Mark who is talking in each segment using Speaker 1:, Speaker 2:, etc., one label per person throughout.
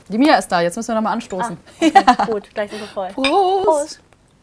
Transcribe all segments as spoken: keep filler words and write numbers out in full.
Speaker 1: Die Mia ist da, jetzt müssen wir nochmal anstoßen.
Speaker 2: Ah, okay, ja. Gut, gleich sind wir voll.
Speaker 1: Prost!
Speaker 2: Prost.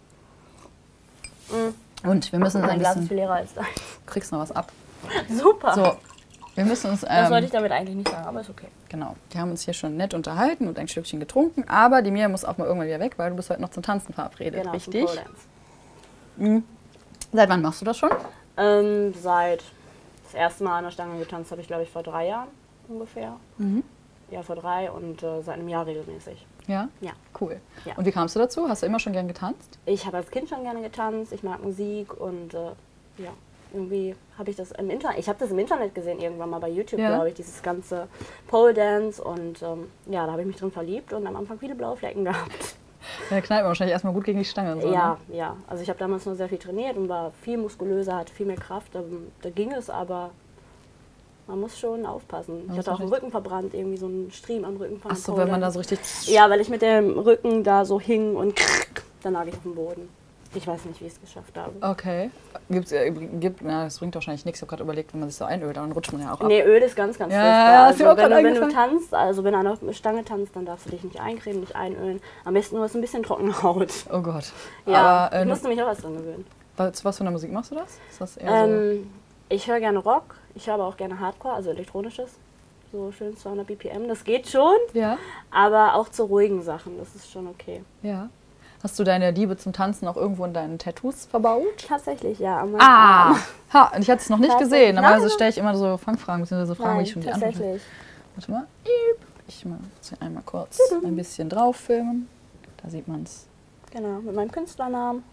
Speaker 1: Mm. Und wir müssen uns
Speaker 2: Mein
Speaker 1: ein
Speaker 2: Glas
Speaker 1: bisschen...
Speaker 2: ist viel leerer als dein.
Speaker 1: Du kriegst noch was ab.
Speaker 2: Super.
Speaker 1: So, wir müssen uns... Ähm,
Speaker 2: das wollte ich damit eigentlich nicht sagen, aber ist okay.
Speaker 1: Genau, wir haben uns hier schon nett unterhalten und ein Stückchen getrunken, aber die Mia muss auch mal irgendwann wieder weg, weil du bist heute noch zum Tanzen verabredet,
Speaker 2: Genau,
Speaker 1: richtig?
Speaker 2: zum Pole Dance.
Speaker 1: Mhm. Seit wann machst du das schon?
Speaker 2: Ähm, seit das erste Mal an der Stange getanzt habe ich, glaube ich, vor drei Jahren ungefähr.
Speaker 1: Mhm.
Speaker 2: Ja, vor drei und äh, seit einem Jahr regelmäßig.
Speaker 1: Ja?
Speaker 2: Ja.
Speaker 1: Cool.
Speaker 2: Ja.
Speaker 1: Und wie kamst du dazu? Hast du immer schon gern getanzt?
Speaker 2: Ich habe als Kind schon gerne getanzt, ich mag Musik und äh, ja, irgendwie habe ich das im Internet, ich habe das im Internet gesehen irgendwann mal bei YouTube,
Speaker 1: Ja.
Speaker 2: glaube ich, dieses ganze Pole Dance und ähm, ja, da habe ich mich drin verliebt und am Anfang viele blaue Flecken gehabt.
Speaker 1: Ja, knallt man wahrscheinlich erstmal gut gegen die Stange. Und so,
Speaker 2: Ja,
Speaker 1: ne?
Speaker 2: ja. Also ich habe damals noch sehr viel trainiert und war viel muskulöser, hatte viel mehr Kraft. Da, da ging es, aber man muss schon aufpassen. Ich hatte auch den Rücken verbrannt, irgendwie so einen Striemen am Rücken von
Speaker 1: Ach
Speaker 2: dem
Speaker 1: so,
Speaker 2: Pole
Speaker 1: wenn man da
Speaker 2: Dance.
Speaker 1: so richtig...
Speaker 2: Ja, weil ich mit dem Rücken da so hing und dann lag ich auf dem Boden. Ich weiß nicht, wie ich es geschafft habe.
Speaker 1: Okay. Gibt's, äh, gibt, na, das bringt wahrscheinlich nichts. Ich habe gerade überlegt, wenn man sich so einölt, dann rutscht man ja auch ab.
Speaker 2: Nee, Öl ist ganz, ganz
Speaker 1: Ja,
Speaker 2: furchtbar.
Speaker 1: ja, ist mir auch
Speaker 2: Also wenn,
Speaker 1: gerade
Speaker 2: du, wenn du
Speaker 1: eingefallen.
Speaker 2: tanzt, also wenn du an der Stange tanzt, dann darfst du dich nicht eincremen, nicht einölen. Am besten nur hast du ein bisschen trockene Haut.
Speaker 1: Oh Gott.
Speaker 2: Ja,
Speaker 1: Aber, äh,
Speaker 2: ich musste mich auch was dran gewöhnen.
Speaker 1: was, was für eine Musik machst du das? Ist das eher
Speaker 2: Ähm, ich höre gerne Rock, ich höre aber auch gerne Hardcore, also elektronisches. So schön zweihundert B P M, das geht schon.
Speaker 1: so? Ja.
Speaker 2: Aber auch zu ruhigen Sachen, das ist schon okay.
Speaker 1: Ja. Hast du deine Liebe zum Tanzen auch irgendwo in deinen Tattoos verbaut?
Speaker 2: Tatsächlich, ja. An meinem
Speaker 1: Ah!
Speaker 2: Arm.
Speaker 1: Ha, und ich hatte es noch nicht
Speaker 2: Tatsächlich.
Speaker 1: gesehen. Normalerweise
Speaker 2: Nein.
Speaker 1: stelle ich immer so Fangfragen, beziehungsweise Fragen,
Speaker 2: Nein,
Speaker 1: die ich schon die Antwort habe.
Speaker 2: tatsächlich.
Speaker 1: Warte mal. Ich mal einmal kurz ein bisschen drauf filmen. Da sieht man es.
Speaker 2: Genau, mit meinem Künstlernamen.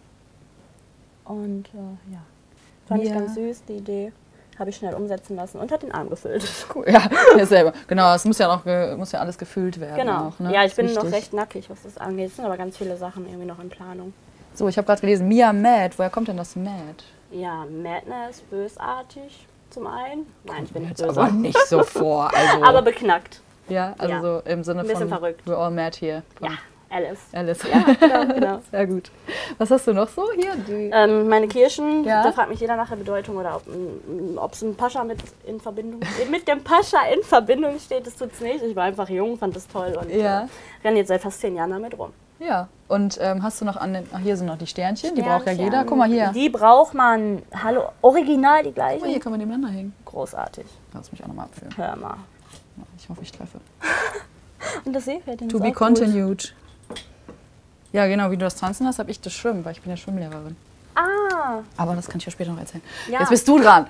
Speaker 2: Und äh, ja, fand ich
Speaker 1: Ja.
Speaker 2: ganz süß, die Idee. Habe ich schnell umsetzen lassen und hat den Arm gefüllt.
Speaker 1: Cool. Ja, ja, selber. Genau, es muss ja noch ge- muss ja alles gefüllt werden.
Speaker 2: Genau.
Speaker 1: Auch, ne?
Speaker 2: Ja, ich
Speaker 1: Ist
Speaker 2: bin
Speaker 1: wichtig.
Speaker 2: noch recht nackig, was das angeht. Es sind aber ganz viele Sachen irgendwie noch in Planung.
Speaker 1: So, ich habe gerade gelesen, Mia Mad. Woher kommt denn das Mad?
Speaker 2: Ja, Madness, bösartig zum einen. Nein, ich bin nicht
Speaker 1: Jetzt
Speaker 2: böse.
Speaker 1: aber nicht so vor. Also,
Speaker 2: Aber beknackt.
Speaker 1: ja, also
Speaker 2: ja.
Speaker 1: so im Sinne
Speaker 2: Ein bisschen
Speaker 1: von
Speaker 2: verrückt.
Speaker 1: We're all mad here. Von
Speaker 2: Ja, Alice.
Speaker 1: Alice.
Speaker 2: Ja, genau, genau.
Speaker 1: Sehr gut. Was hast du noch so hier? Die
Speaker 2: Ähm, meine Kirschen,
Speaker 1: Ja.
Speaker 2: da fragt mich jeder nach der Bedeutung oder ob es ein Pascha mit in Verbindung mit dem Pascha in Verbindung steht. Das tut's nicht. Ich war einfach jung, fand das toll und
Speaker 1: Ja.
Speaker 2: äh, renne jetzt seit fast zehn Jahren damit rum.
Speaker 1: Ja, und ähm, hast du noch an den, ach, hier sind noch die Sternchen, die braucht ja
Speaker 2: Sternchen.
Speaker 1: jeder. Guck mal hier.
Speaker 2: Die braucht man, hallo, original die
Speaker 1: Guck mal, hier
Speaker 2: gleichen.
Speaker 1: kann man nebeneinander hängen.
Speaker 2: Großartig.
Speaker 1: Lass mich auch nochmal abfilmen.
Speaker 2: Hör mal.
Speaker 1: Ich hoffe, ich treffe.
Speaker 2: Und das Seepferdchen
Speaker 1: To
Speaker 2: ist
Speaker 1: be
Speaker 2: auch gut.
Speaker 1: continued. Ja, genau, wie du das Tanzen hast, habe ich das Schwimmen, weil ich bin ja Schwimmlehrerin.
Speaker 2: Ah,
Speaker 1: Aber das kann ich ja später noch erzählen.
Speaker 2: Ja.
Speaker 1: Jetzt bist du dran.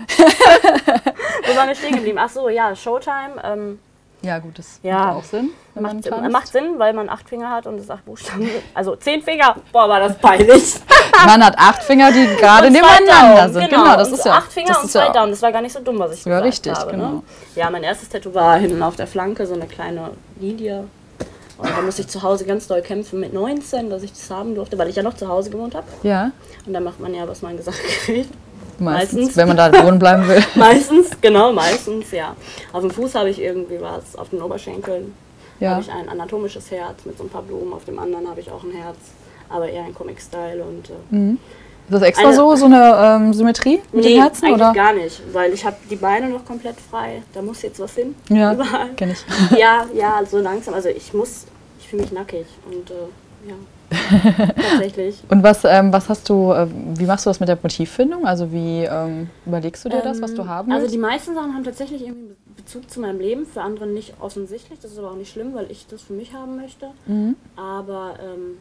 Speaker 2: wo waren wir stehen geblieben? Ach so, ja, Showtime. Ähm,
Speaker 1: Ja, gut, das
Speaker 2: Ja.
Speaker 1: macht auch Sinn, wenn man
Speaker 2: macht,
Speaker 1: tanzt.
Speaker 2: macht Sinn, weil man acht Finger hat und es acht Buchstaben sind. Also zehn Finger. Boah, war das peinlich.
Speaker 1: Man hat acht Finger, die gerade
Speaker 2: Und zwei
Speaker 1: nebeneinander
Speaker 2: Daumen,
Speaker 1: sind.
Speaker 2: Genau,
Speaker 1: Genau, das
Speaker 2: und
Speaker 1: ist
Speaker 2: so
Speaker 1: ja.
Speaker 2: acht Finger
Speaker 1: das
Speaker 2: und
Speaker 1: ist
Speaker 2: zwei
Speaker 1: ja
Speaker 2: Daumen. Das war gar nicht so dumm, was ich
Speaker 1: sogar
Speaker 2: gesagt
Speaker 1: richtig,
Speaker 2: habe.
Speaker 1: genau.
Speaker 2: Ne? Ja, mein erstes Tattoo war hinten auf der Flanke, so eine kleine Linie. Und da musste ich zu Hause ganz doll kämpfen mit neunzehn, dass ich das haben durfte, weil ich ja noch zu Hause gewohnt habe.
Speaker 1: Ja,
Speaker 2: Und dann macht man ja, was man gesagt kriegt.
Speaker 1: meistens,
Speaker 2: Meistens.
Speaker 1: wenn man da wohnen bleiben will.
Speaker 2: Meistens, genau, meistens, ja. Auf dem Fuß habe ich irgendwie was, auf den Oberschenkeln
Speaker 1: Ja.
Speaker 2: habe ich ein anatomisches Herz mit so ein paar Blumen, auf dem anderen habe ich auch ein Herz, aber eher ein Comic-Style und... Äh,
Speaker 1: Ist das extra
Speaker 2: Eine-
Speaker 1: so, so eine ähm, Symmetrie mit
Speaker 2: nee,
Speaker 1: den Herzen?
Speaker 2: eigentlich
Speaker 1: Oder?
Speaker 2: gar nicht, weil ich habe die Beine noch komplett frei, da muss jetzt was hin,
Speaker 1: Ja,
Speaker 2: überall.
Speaker 1: kenn ich.
Speaker 2: Ja, ja, so langsam, also ich muss, ich fühle mich nackig und äh, ja, tatsächlich.
Speaker 1: Und was, ähm, was hast du, äh, wie machst du das mit der Motivfindung? Also wie ähm, überlegst du dir das, was du haben
Speaker 2: Also
Speaker 1: willst?
Speaker 2: die meisten Sachen haben tatsächlich irgendwie einen Bezug zu meinem Leben, für andere nicht offensichtlich. Das ist aber auch nicht schlimm, weil ich das für mich haben möchte.
Speaker 1: Mhm.
Speaker 2: Aber ähm,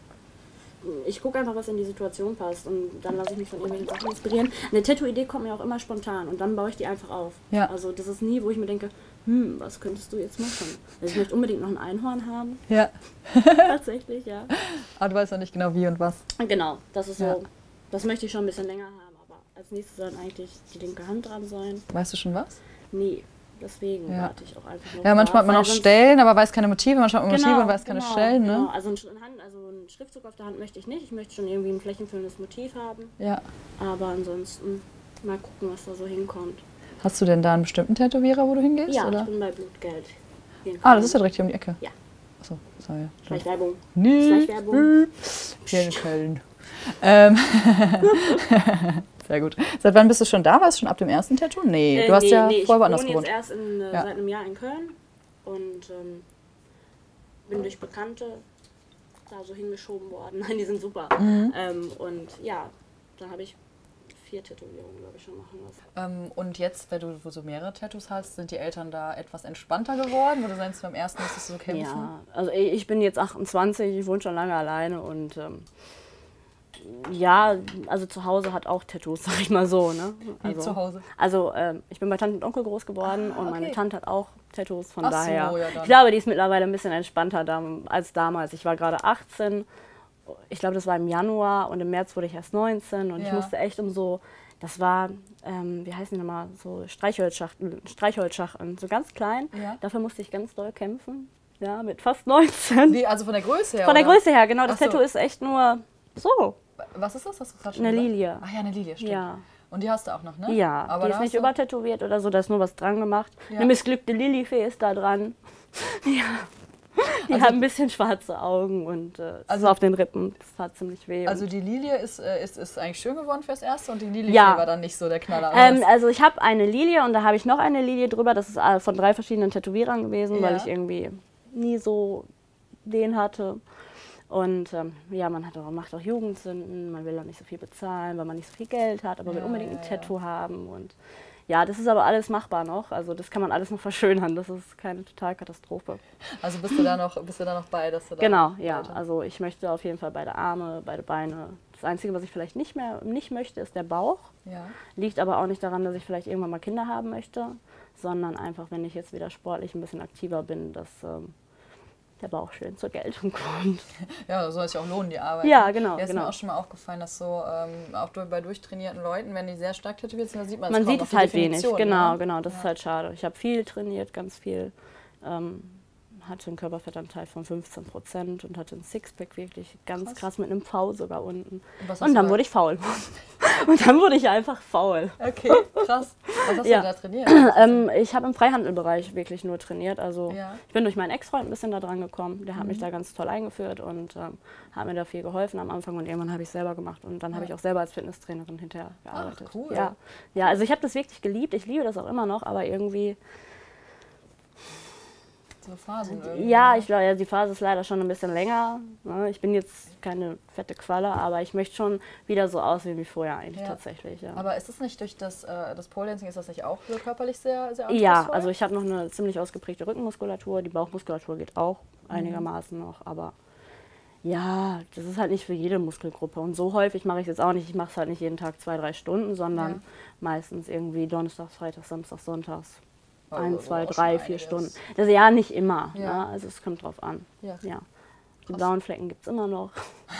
Speaker 2: ich gucke einfach, was in die Situation passt und dann lasse ich mich von irgendwelchen Sachen inspirieren. Eine Tattoo-Idee kommt mir auch immer spontan und dann baue ich die einfach auf.
Speaker 1: Ja.
Speaker 2: Also das ist nie, wo ich mir denke, hm, was könntest du jetzt machen? Also ich möchte unbedingt noch ein Einhorn haben.
Speaker 1: Ja,
Speaker 2: Tatsächlich, ja.
Speaker 1: aber du weißt noch nicht genau wie und was.
Speaker 2: Genau, das ist so,
Speaker 1: Ja.
Speaker 2: das möchte ich schon ein bisschen länger haben, aber als nächstes soll eigentlich die linke Hand dran sein.
Speaker 1: Weißt du schon was?
Speaker 2: Nee, deswegen
Speaker 1: Ja.
Speaker 2: warte ich auch einfach noch.
Speaker 1: Ja, manchmal hat man
Speaker 2: weil
Speaker 1: auch
Speaker 2: sonst-
Speaker 1: Stellen, aber weiß keine Motive. Manchmal hat man
Speaker 2: Genau,
Speaker 1: Motive und weiß keine
Speaker 2: genau,
Speaker 1: Stellen. Ne?
Speaker 2: Genau. Also, ein, Sch- Hand, also ein Schriftzug auf der Hand möchte ich nicht. Ich möchte schon irgendwie ein flächenfüllendes Motiv haben.
Speaker 1: Ja.
Speaker 2: Aber ansonsten mal gucken, was da so hinkommt.
Speaker 1: Hast du denn da einen bestimmten Tätowierer, wo du hingehst?
Speaker 2: Ja,
Speaker 1: oder?
Speaker 2: ich bin bei Blutgeld. Hier in
Speaker 1: Ah, das ist ja
Speaker 2: Köln.
Speaker 1: direkt hier um die Ecke.
Speaker 2: Ja.
Speaker 1: Achso, sorry.
Speaker 2: Schleichwerbung.
Speaker 1: Nee.
Speaker 2: Schleichwerbung.
Speaker 1: Hier in Köln. Ähm. Sehr gut. Seit wann bist du schon da? Warst du schon ab dem ersten Tattoo? Nee,
Speaker 2: Äh,
Speaker 1: du hast
Speaker 2: nee,
Speaker 1: ja
Speaker 2: nee,
Speaker 1: vorher
Speaker 2: ich
Speaker 1: woanders
Speaker 2: wohne
Speaker 1: gewohnt.
Speaker 2: jetzt erst in, äh,
Speaker 1: Ja.
Speaker 2: seit einem Jahr in Köln. Und ähm, bin durch Bekannte da so hingeschoben worden. Nein, die sind super. Mhm. Ähm, und ja, da habe ich vier Tätowierungen, glaube ich, schon machen lassen.
Speaker 1: Ähm, und jetzt, wenn du so mehrere Tattoos hast, sind die Eltern da etwas entspannter geworden? Oder seien es beim ersten, musstest du so kämpfen?
Speaker 2: Ja, also ich bin jetzt achtundzwanzig, ich wohne schon lange alleine und ähm, ja, also zu Hause hat auch Tattoos, sag ich mal so. Ne?
Speaker 1: Also, Wie zu Hause?
Speaker 2: Also ähm, ich bin bei Tante und Onkel groß geworden
Speaker 1: ah,
Speaker 2: und
Speaker 1: okay.
Speaker 2: meine Tante hat auch Tattoos, von
Speaker 1: Ach
Speaker 2: daher.
Speaker 1: So, ja,
Speaker 2: ich glaube, die ist mittlerweile ein bisschen entspannter da, als damals. Ich war gerade achtzehn, ich glaube, das war im Januar und im März wurde ich erst neunzehn und ja. ich musste echt um so, das war, ähm, wie heißen die nochmal, so Streichholzschachteln, Streichholzschachteln, so ganz klein. Ja. Dafür musste ich ganz doll kämpfen, ja, mit fast neunzehn.
Speaker 1: Wie, also von der Größe her?
Speaker 2: Von der
Speaker 1: oder?
Speaker 2: Größe her, genau. Das
Speaker 1: so.
Speaker 2: Tattoo ist echt nur so.
Speaker 1: Was ist das? Hast du gerade schon
Speaker 2: Eine
Speaker 1: gesagt?
Speaker 2: Lilie.
Speaker 1: Ach ja, eine Lilie, stimmt.
Speaker 2: Ja.
Speaker 1: Und die hast du auch noch, ne?
Speaker 2: Ja,
Speaker 1: aber
Speaker 2: die ist nicht übertätowiert oder so, da ist nur was dran gemacht. Ja. Eine missglückte Lilifee ist da dran. Ja. Die also, hat ein bisschen schwarze Augen und äh, also auf den Rippen, das tat ziemlich weh.
Speaker 1: Also die Lilie ist, äh, ist, ist eigentlich schön geworden fürs Erste und die Lilie
Speaker 2: ja.
Speaker 1: war dann nicht so der Knaller.
Speaker 2: Ähm, also ich habe eine Lilie und da habe ich noch eine Lilie drüber, das ist äh, von drei verschiedenen Tätowierern gewesen, ja. weil ich irgendwie nie so den hatte. Und ähm, ja, man hat auch, macht auch Jugendsünden, man will auch nicht so viel bezahlen, weil man nicht so viel Geld hat, aber ja, will unbedingt ein ja, Tattoo ja. haben. Und ja, das ist aber alles machbar noch, also das kann man alles noch verschönern, das ist keine Totalkatastrophe.
Speaker 1: Also bist du da noch, bist du da noch bei, dass du da
Speaker 2: Genau, ja, weiter. Also ich möchte auf jeden Fall beide Arme, beide Beine. Das Einzige, was ich vielleicht nicht mehr nicht möchte, ist der Bauch. Ja. Liegt aber auch nicht daran, dass ich vielleicht irgendwann mal Kinder haben möchte, sondern einfach, wenn ich jetzt wieder sportlich ein bisschen aktiver bin, dass ähm, der Bauch schön zur Geltung kommt.
Speaker 1: Ja, soll es ja auch lohnen, die Arbeit.
Speaker 2: Ja, genau.
Speaker 1: Ja, ist
Speaker 2: genau.
Speaker 1: mir auch schon mal aufgefallen, dass so ähm, auch bei durchtrainierten Leuten, wenn die sehr stark tätowiert sind, da sieht man es
Speaker 2: Man sieht es halt wenig, genau,
Speaker 1: ne?
Speaker 2: genau. Das
Speaker 1: ja.
Speaker 2: ist halt schade. Ich habe viel trainiert, ganz viel. Ähm, hatte einen Körperfettanteil von fünfzehn Prozent und hatte einen Sixpack wirklich ganz krass, krass mit einem V sogar unten. Und, und dann wurde ich faul. Und dann wurde ich einfach faul.
Speaker 1: Okay, krass. Was hast
Speaker 2: ja.
Speaker 1: du da trainiert?
Speaker 2: ähm, ich habe im Freihandelbereich wirklich nur trainiert. Also
Speaker 1: ja.
Speaker 2: ich bin durch meinen Ex-Freund ein bisschen da dran gekommen. Der hat mhm. mich da ganz toll eingeführt und ähm, hat mir da viel geholfen am Anfang. Und irgendwann habe ich es selber gemacht. Und dann ja. habe ich auch selber als Fitnesstrainerin hinterher gearbeitet.
Speaker 1: Ach, cool.
Speaker 2: Ja, ja, also ich habe das wirklich geliebt. Ich liebe das auch immer noch, aber irgendwie...
Speaker 1: So Phasen irgendwie.
Speaker 2: Ja, ich glaube, ja, die Phase ist leider schon ein bisschen länger. Ne? Ich bin jetzt keine fette Qualle, aber ich möchte schon wieder so aussehen wie vorher eigentlich ja. tatsächlich. Ja.
Speaker 1: Aber ist es nicht durch das, äh, das Pole Dancing, ist das nicht auch so körperlich sehr, sehr anspruchsvoll?
Speaker 2: Ja, also ich habe noch eine ziemlich ausgeprägte Rückenmuskulatur, die Bauchmuskulatur geht auch mhm. einigermaßen noch, aber ja, das ist halt nicht für jede Muskelgruppe und so häufig mache ich es jetzt auch nicht. Ich mache es halt nicht jeden Tag zwei, drei Stunden, sondern ja. meistens irgendwie Donnerstags, Freitags, Samstags, Sonntags.
Speaker 1: Also
Speaker 2: ein, zwei, drei, vier Stunden. Das ist ja nicht immer, ja. Ne? Also es kommt drauf an.
Speaker 1: Ja.
Speaker 2: Ja. Die blauen Flecken gibt es immer noch.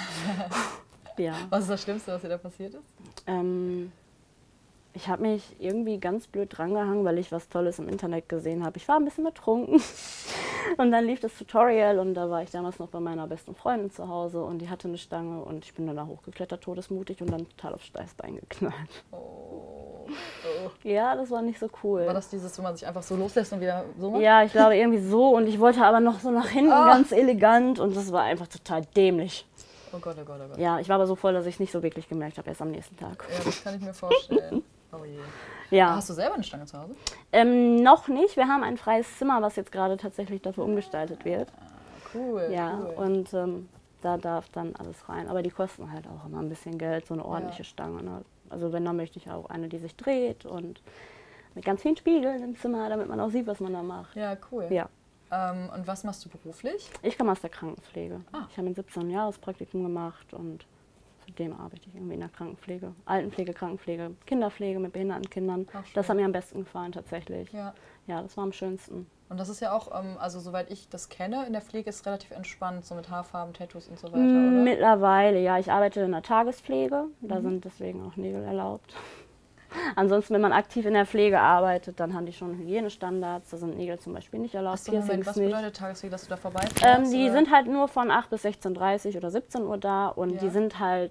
Speaker 2: Ja.
Speaker 1: Was ist das Schlimmste, was dir da passiert ist?
Speaker 2: Ähm, ich habe mich irgendwie ganz blöd drangehangen, weil ich was Tolles im Internet gesehen habe. Ich war ein bisschen betrunken. Und dann lief das Tutorial und da war ich damals noch bei meiner besten Freundin zu Hause und die hatte eine Stange und ich bin dann da hochgeklettert, todesmutig und dann total aufs Steißbein geknallt.
Speaker 1: Oh. Oh.
Speaker 2: Ja, das war nicht so cool.
Speaker 1: War das dieses, wo man sich einfach so loslässt und wieder so macht?
Speaker 2: Ja, ich glaube irgendwie so und ich wollte aber noch so nach hinten oh. ganz elegant und das war einfach total dämlich.
Speaker 1: Oh Gott, oh Gott, oh Gott.
Speaker 2: Ja, ich war aber so voll, dass ich es nicht so wirklich gemerkt habe, erst am nächsten Tag.
Speaker 1: Ja, das kann ich mir vorstellen. Oh je.
Speaker 2: Ja.
Speaker 1: Hast du selber eine Stange zu Hause?
Speaker 2: Ähm, noch nicht. Wir haben ein freies Zimmer, was jetzt gerade tatsächlich dafür umgestaltet wird.
Speaker 1: Ah, cool.
Speaker 2: Ja,
Speaker 1: cool.
Speaker 2: und ähm, da darf dann alles rein. Aber die kosten halt auch immer ein bisschen Geld, so eine ordentliche ja. Stange. Ne? Also wenn, dann möchte ich auch eine, die sich dreht und mit ganz vielen Spiegeln im Zimmer, damit man auch sieht, was man da macht.
Speaker 1: Ja, cool.
Speaker 2: Ja.
Speaker 1: Ähm, und was machst du beruflich?
Speaker 2: Ich komme aus der Krankenpflege.
Speaker 1: Ah.
Speaker 2: Ich habe ein siebzehn-Jahres-Praktikum gemacht und seitdem arbeite ich irgendwie in der Krankenpflege. Altenpflege, Krankenpflege, Kinderpflege mit behinderten Kindern. Das hat mir am besten gefallen tatsächlich.
Speaker 1: Ja.
Speaker 2: Ja, das war am schönsten.
Speaker 1: Und das ist ja auch, also soweit ich das kenne, in der Pflege ist es relativ entspannt, so mit Haarfarben, Tattoos und so weiter, oder?
Speaker 2: Mittlerweile, ja. Ich arbeite in der Tagespflege, da
Speaker 1: mhm.
Speaker 2: sind deswegen auch Nägel erlaubt. Ansonsten, wenn man aktiv in der Pflege arbeitet, dann haben die schon Hygienestandards, da sind Nägel zum Beispiel nicht erlaubt.
Speaker 1: Achso, Moment, was bedeutet nicht. Tagespflege, dass du da vorbeifährst?
Speaker 2: Ähm, die oder? sind halt nur von acht bis sechzehn Uhr dreißig oder siebzehn Uhr da und ja. die sind halt noch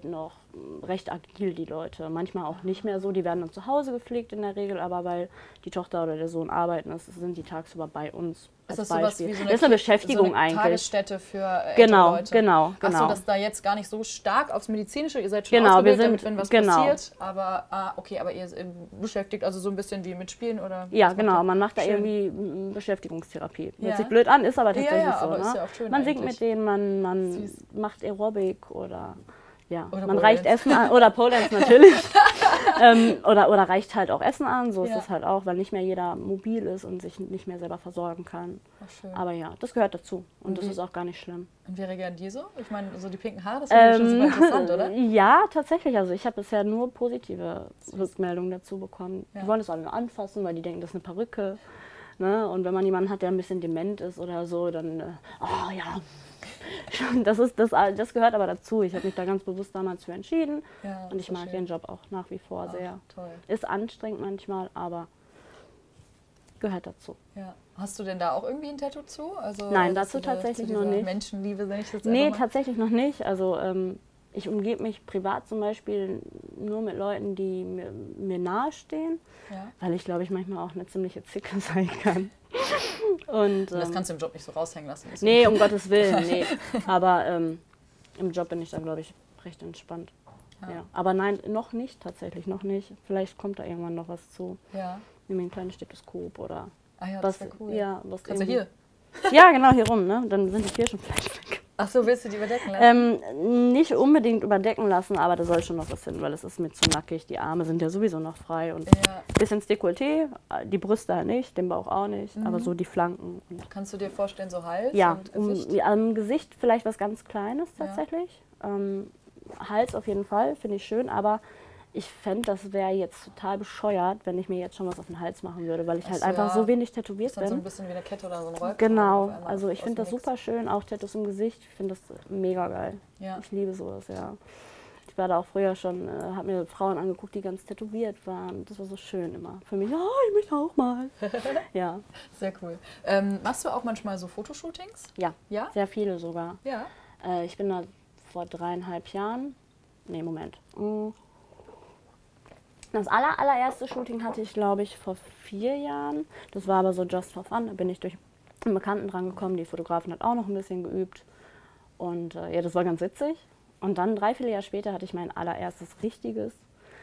Speaker 2: recht agil, die Leute. Manchmal auch nicht mehr so, die werden dann zu Hause gepflegt in der Regel, aber weil die Tochter oder der Sohn arbeiten, ist, sind die tagsüber bei uns.
Speaker 1: Ist
Speaker 2: als
Speaker 1: das sowas
Speaker 2: Beispiel.
Speaker 1: wie so eine,
Speaker 2: das ist eine Beschäftigung
Speaker 1: so eine
Speaker 2: eigentlich.
Speaker 1: Tagesstätte für ältere
Speaker 2: genau,
Speaker 1: Leute?
Speaker 2: Genau, genau.
Speaker 1: Achso, dass da jetzt gar nicht so stark aufs Medizinische, ihr seid schon
Speaker 2: genau,
Speaker 1: ausgebildet,
Speaker 2: wir
Speaker 1: damit
Speaker 2: sind,
Speaker 1: wenn was
Speaker 2: genau.
Speaker 1: passiert, aber ah, okay, aber ihr beschäftigt also so ein bisschen wie mit Spielen oder?
Speaker 2: Ja, genau, man macht da
Speaker 1: schön.
Speaker 2: irgendwie Beschäftigungstherapie. Hört
Speaker 1: ja.
Speaker 2: sich blöd an, ist aber tatsächlich
Speaker 1: ja, ja,
Speaker 2: so.
Speaker 1: aber
Speaker 2: Ne?
Speaker 1: ist ja auch schön
Speaker 2: man singt
Speaker 1: eigentlich.
Speaker 2: mit denen, man, man
Speaker 1: Süß.
Speaker 2: macht Aerobic oder ja,
Speaker 1: oder
Speaker 2: man
Speaker 1: Pole
Speaker 2: reicht
Speaker 1: Dance.
Speaker 2: Essen an, oder Pole Dance natürlich. ähm, oder, oder reicht halt auch Essen an, so
Speaker 1: ja.
Speaker 2: ist es halt auch, weil nicht mehr jeder mobil ist und sich nicht mehr selber versorgen kann.
Speaker 1: Ach, schön.
Speaker 2: Aber ja, das gehört dazu und, und das
Speaker 1: wie,
Speaker 2: ist auch gar nicht schlimm.
Speaker 1: Und wie reagieren die so? Ich meine, so die pinken Haare, das finde ich
Speaker 2: ähm,
Speaker 1: schon super interessant, oder?
Speaker 2: Ja, tatsächlich. Also ich habe bisher nur positive
Speaker 1: Süß.
Speaker 2: Rückmeldungen dazu bekommen.
Speaker 1: Ja.
Speaker 2: Die wollen das alle nur anfassen, weil die denken, das ist eine Perücke. Ne? Und wenn man jemanden hat, der ein bisschen dement ist oder so, dann, äh, oh ja, das, ist, das, das gehört aber dazu. Ich habe mich da ganz bewusst damals für entschieden.
Speaker 1: Ja,
Speaker 2: und ich mag
Speaker 1: schön.
Speaker 2: den Job auch nach wie vor
Speaker 1: Ach,
Speaker 2: sehr.
Speaker 1: Toll.
Speaker 2: Ist anstrengend manchmal, aber gehört dazu.
Speaker 1: Ja. Hast du denn da auch irgendwie ein Tattoo zu? Also,
Speaker 2: Nein,
Speaker 1: dass
Speaker 2: dazu
Speaker 1: du dir
Speaker 2: tatsächlich
Speaker 1: zu
Speaker 2: noch
Speaker 1: dieser
Speaker 2: nicht.
Speaker 1: Menschenliebe, wenn ich das
Speaker 2: Nee,
Speaker 1: einfach mal-
Speaker 2: tatsächlich noch nicht. Also ähm, ich umgebe mich privat zum Beispiel nur mit Leuten, die mir, mir nahestehen,
Speaker 1: Ja.
Speaker 2: weil ich glaube ich manchmal auch eine ziemliche Zicke sein kann. Und,
Speaker 1: Und das
Speaker 2: ähm,
Speaker 1: kannst du im Job nicht so raushängen lassen.
Speaker 2: nee, um Gottes Willen, nee. Aber ähm, im Job bin ich da glaube ich recht entspannt.
Speaker 1: Ja.
Speaker 2: Ja. Aber nein, noch nicht tatsächlich, noch nicht. Vielleicht kommt da irgendwann noch was zu.
Speaker 1: Ja.
Speaker 2: Nämlich ein kleines Stethoskop oder
Speaker 1: Ah ja,
Speaker 2: was.
Speaker 1: das wäre cool.
Speaker 2: Ja, was
Speaker 1: Kannst du
Speaker 2: irgendwie-
Speaker 1: hier?
Speaker 2: Ja, genau, hier rum, ne? Dann sind die Kirschen vielleicht weg.
Speaker 1: Ach so, willst du die überdecken lassen?
Speaker 2: Ähm, nicht unbedingt überdecken lassen, aber da soll schon noch was hin, weil es ist mir zu nackig. Die Arme sind ja sowieso noch frei und
Speaker 1: ja.
Speaker 2: ein bisschen das Dekolleté, die Brüste halt nicht, den Bauch auch nicht,
Speaker 1: Mhm.
Speaker 2: aber so die Flanken. Und
Speaker 1: Kannst du dir vorstellen, so Hals
Speaker 2: ja,
Speaker 1: und
Speaker 2: um,
Speaker 1: Gesicht?
Speaker 2: ja, am Gesicht vielleicht was ganz Kleines
Speaker 1: Ja.
Speaker 2: tatsächlich. Ähm, Hals auf jeden Fall, finde ich schön, aber ich fände, das wäre jetzt total bescheuert, wenn ich mir jetzt schon was auf den Hals machen würde, weil ich
Speaker 1: Ach
Speaker 2: halt
Speaker 1: so,
Speaker 2: einfach
Speaker 1: ja.
Speaker 2: so wenig
Speaker 1: Das
Speaker 2: tätowiert
Speaker 1: ist dann so ein
Speaker 2: bin.
Speaker 1: bisschen wie eine Kette oder so ein Rollkragen.
Speaker 2: Genau,
Speaker 1: auf einmal
Speaker 2: also ich
Speaker 1: aus
Speaker 2: finde
Speaker 1: dem
Speaker 2: das
Speaker 1: Nix.
Speaker 2: super schön, auch Tattoos im Gesicht, ich finde das mega geil.
Speaker 1: Ja.
Speaker 2: Ich liebe sowas, ja. Ich war da auch früher schon, äh, habe mir Frauen angeguckt, die ganz tätowiert waren. Das war so schön immer. Für mich, oh, ich möchte auch mal. Ja,
Speaker 1: Sehr cool. Ähm, machst du auch manchmal so Fotoshootings?
Speaker 2: ja,
Speaker 1: Ja?
Speaker 2: sehr viele sogar.
Speaker 1: Ja.
Speaker 2: Äh, ich bin da vor dreieinhalb Jahren, nee, Moment. Mm. Das aller, allererste Shooting hatte ich, glaube ich, vor vier Jahren. Das war aber so just for fun. Da bin ich durch einen Bekannten dran gekommen. Die Fotografin hat auch noch ein bisschen geübt. Und äh, ja, das war ganz witzig. Und dann, drei, vier Jahre später, hatte ich mein allererstes richtiges.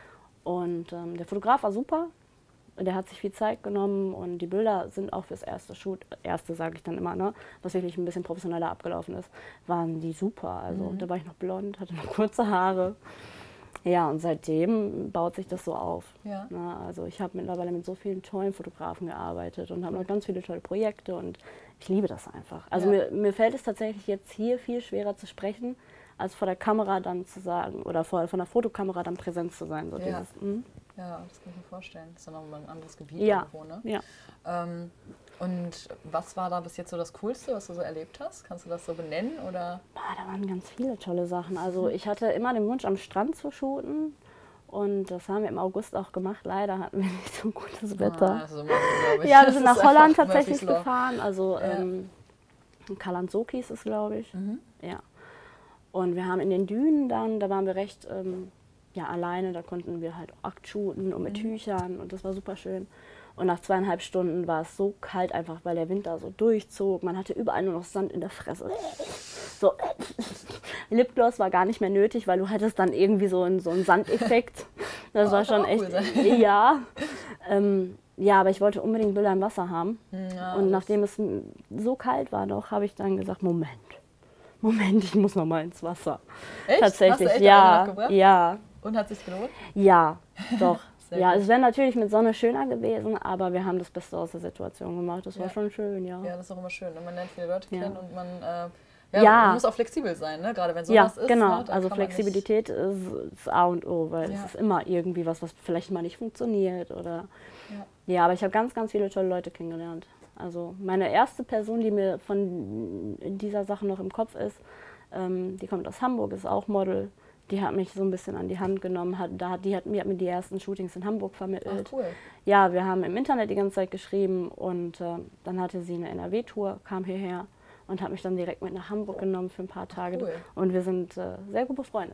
Speaker 2: Und ähm, der Fotograf war super. Der hat sich viel Zeit genommen und die Bilder sind auch fürs erste Shoot, erste sage ich dann immer, ne, was wirklich ein bisschen professioneller abgelaufen ist, waren die super. Also
Speaker 1: Mhm.
Speaker 2: da war ich noch blond, hatte noch kurze Haare. Ja, und seitdem baut sich das so auf.
Speaker 1: Ja.
Speaker 2: Ne? Also ich habe mittlerweile mit so vielen tollen Fotografen gearbeitet und habe noch ganz viele tolle Projekte und ich liebe das einfach. Also
Speaker 1: Ja.
Speaker 2: mir, mir fällt es tatsächlich jetzt hier viel schwerer zu sprechen, als vor der Kamera dann zu sagen oder vor, von der Fotokamera dann präsent zu sein. So
Speaker 1: Ja.
Speaker 2: dieses, hm?
Speaker 1: Ja, das kann ich mir vorstellen. Das ist ja nochmal ein anderes Gebiet
Speaker 2: Ja.
Speaker 1: irgendwo, ne?
Speaker 2: Ja.
Speaker 1: Ähm, und was war da bis jetzt so das Coolste, was du so erlebt hast? Kannst du das so benennen? Oder?
Speaker 2: Ah, da waren ganz viele tolle Sachen. Also ich hatte immer den Wunsch, am Strand zu shooten. Und das haben wir im August auch gemacht. Leider hatten wir nicht so gutes Wetter.
Speaker 1: Ah, das ist immer so, glaub ich.
Speaker 2: Ja, wir
Speaker 1: Das
Speaker 2: sind
Speaker 1: ist
Speaker 2: nach Holland
Speaker 1: einfach
Speaker 2: tatsächlich
Speaker 1: Murphy's Law.
Speaker 2: gefahren. Also
Speaker 1: Ja.
Speaker 2: ähm, Kalanzoki ist es, glaube ich.
Speaker 1: Mhm.
Speaker 2: Ja. Und wir haben in den Dünen dann, da waren wir recht ähm, ja, alleine. Da konnten wir halt Akt shooten und mit
Speaker 1: Mhm.
Speaker 2: Tüchern. Und das war super schön. Und nach zweieinhalb Stunden war es so kalt einfach, weil der Wind da so durchzog. Man hatte überall nur noch Sand in der Fresse. So. Lipgloss war gar nicht mehr nötig, weil du hattest dann irgendwie so einen, so einen Sandeffekt. Das
Speaker 1: Oh,
Speaker 2: war
Speaker 1: das
Speaker 2: schon
Speaker 1: kann auch
Speaker 2: echt.
Speaker 1: cool sein.
Speaker 2: Ja. Ähm, ja, aber ich wollte unbedingt Bilder im Wasser haben.
Speaker 1: Ja,
Speaker 2: Und
Speaker 1: das-
Speaker 2: nachdem es so kalt war noch, habe ich dann gesagt, Moment, Moment, ich muss noch mal ins Wasser.
Speaker 1: Echt? Hast du
Speaker 2: Tatsächlich,
Speaker 1: echt eine
Speaker 2: ja,
Speaker 1: mitgebracht?
Speaker 2: ja,
Speaker 1: Und hat sich gelohnt?
Speaker 2: ja, doch.
Speaker 1: Sehr
Speaker 2: Ja,
Speaker 1: gut.
Speaker 2: es wäre natürlich mit Sonne schöner gewesen, aber wir haben das Beste aus der Situation gemacht. Das war
Speaker 1: Ja.
Speaker 2: schon schön, ja.
Speaker 1: Ja, das ist auch immer schön. Und man lernt viele Leute
Speaker 2: Ja.
Speaker 1: kennen und man, äh, ja,
Speaker 2: Ja.
Speaker 1: man muss auch flexibel sein, ne? Gerade wenn sowas
Speaker 2: Ja,
Speaker 1: ist.
Speaker 2: genau.
Speaker 1: Ne? Dann
Speaker 2: Also
Speaker 1: kann man nicht-
Speaker 2: Flexibilität ist das A und O, weil
Speaker 1: Ja.
Speaker 2: es ist immer irgendwie was, was vielleicht mal nicht funktioniert oder.
Speaker 1: Ja.
Speaker 2: Ja, aber ich habe ganz, ganz viele tolle Leute kennengelernt. Also meine erste Person, die mir von dieser Sache noch im Kopf ist, ähm, die kommt aus Hamburg, ist auch Model. Die hat mich so ein bisschen an die Hand genommen, hat, da hat, die hat, mir- hat mir die ersten Shootings in Hamburg
Speaker 1: Ach,
Speaker 2: vermittelt.
Speaker 1: cool.
Speaker 2: Ja, wir haben im Internet die ganze Zeit geschrieben und äh, dann hatte sie eine N R W-Tour, kam hierher und hat mich dann direkt mit nach Hamburg genommen für ein paar Tage.
Speaker 1: cool.
Speaker 2: Und wir sind äh, sehr gut befreundet.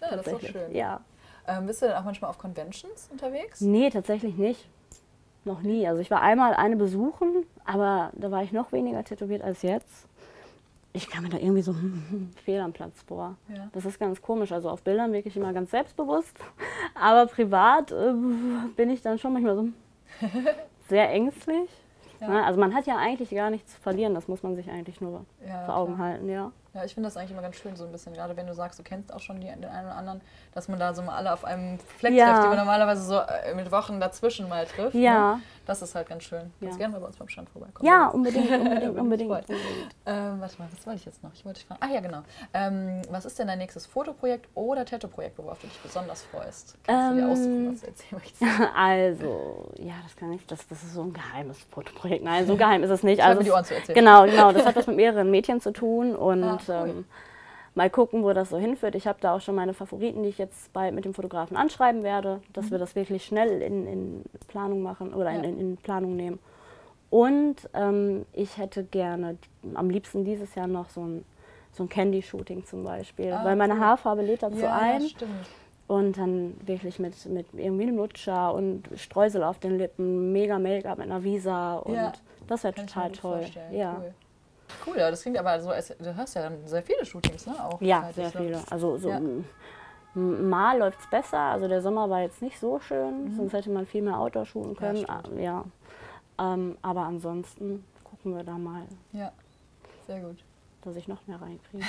Speaker 1: Ja, das ist doch schön.
Speaker 2: Ja.
Speaker 1: Ähm, bist du denn auch manchmal auf Conventions unterwegs?
Speaker 2: Nee, tatsächlich nicht. Noch nie. Also ich war einmal eine besuchen, aber da war ich noch weniger tätowiert als jetzt. Ich kam mir da irgendwie so fehl am Platz vor. Ja. Das ist ganz komisch. Also auf Bildern wirklich immer ganz selbstbewusst. Aber privat äh, bin ich dann schon manchmal so sehr ängstlich. Ja. Also man hat ja eigentlich gar nichts zu verlieren. Das muss man sich eigentlich nur ja, vor Augen klar. halten. Ja.
Speaker 1: Ja, ich finde das eigentlich immer ganz schön, so ein bisschen, gerade wenn du sagst, du kennst auch schon die, den einen oder anderen, dass man da so mal alle auf einem Fleck ja. trifft, die man normalerweise so mit Wochen dazwischen mal trifft. Ja. Ne? Das ist halt ganz schön. Du kannst ja. gerne mal bei uns beim Stand vorbeikommen.
Speaker 2: Ja, unbedingt, unbedingt, unbedingt. unbedingt.
Speaker 1: Ähm, warte mal, was wollte ich jetzt noch? Ich wollte dich fragen. Ach ja, genau. Ähm, was ist denn dein nächstes Fotoprojekt oder Tattoo-Projekt, worauf du dich besonders freust? Kannst ähm, du dir aussuchen, was du erzählen möchtest?
Speaker 2: Also, ja, das kann ich, das, das ist so ein geheimes Fotoprojekt. Nein, so geheim ist es nicht.
Speaker 1: Ich
Speaker 2: also
Speaker 1: mir die Ohren zu erzählen.
Speaker 2: Genau, genau. Das hat was mit mehreren Mädchen zu tun und ah, cool. ähm, mal gucken, wo das so hinführt. Ich habe da auch schon meine Favoriten, die ich jetzt bald mit dem Fotografen anschreiben werde, dass mhm. wir das wirklich schnell in, in Planung machen oder ja. in, in Planung nehmen. Und ähm, ich hätte gerne am liebsten dieses Jahr noch so ein, so ein Candy-Shooting zum Beispiel, ah, weil meine cool. Haarfarbe lädt dazu ja, ein. Ja, und dann wirklich mit, mit irgendwie einem Lutscher und Streusel auf den Lippen, mega Make-up mit einer Visa und ja. das wäre total toll. Ja.
Speaker 1: Cool. Cool, ja, das klingt aber so, als, du hast ja dann sehr viele Shootings, ne? Auch
Speaker 2: ja, sehr viele. Also so ja. mal läuft es besser, also der Sommer war jetzt nicht so schön, mhm. sonst hätte man viel mehr Outdoor shooten können. Ja, ja. Ähm, aber ansonsten gucken wir da mal.
Speaker 1: Ja, sehr gut.
Speaker 2: Dass ich noch mehr reinkriege.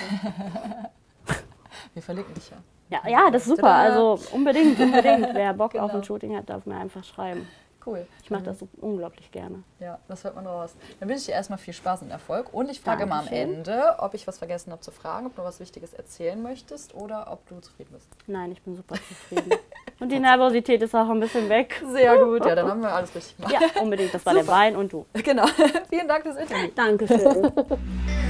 Speaker 1: Wir verlinken dich ja.
Speaker 2: Ja, ja, das ist super, Tada. also unbedingt, unbedingt. Wer Bock genau. auf ein Shooting hat, darf mir einfach schreiben.
Speaker 1: Cool.
Speaker 2: Ich mache das so unglaublich gerne.
Speaker 1: Ja, das hört man raus. Dann wünsche ich dir erstmal viel Spaß und Erfolg. Und ich frage mal am Ende, ob ich was vergessen habe zu fragen, ob du was Wichtiges erzählen möchtest oder ob du zufrieden bist.
Speaker 2: Nein, ich bin super zufrieden. Und die Nervosität ist auch ein bisschen weg.
Speaker 1: Sehr gut, ja, dann haben wir alles richtig gemacht.
Speaker 2: Ja, unbedingt. Das war super. Der Wein und du.
Speaker 1: Genau. Vielen Dank fürs Interview.
Speaker 2: Dankeschön.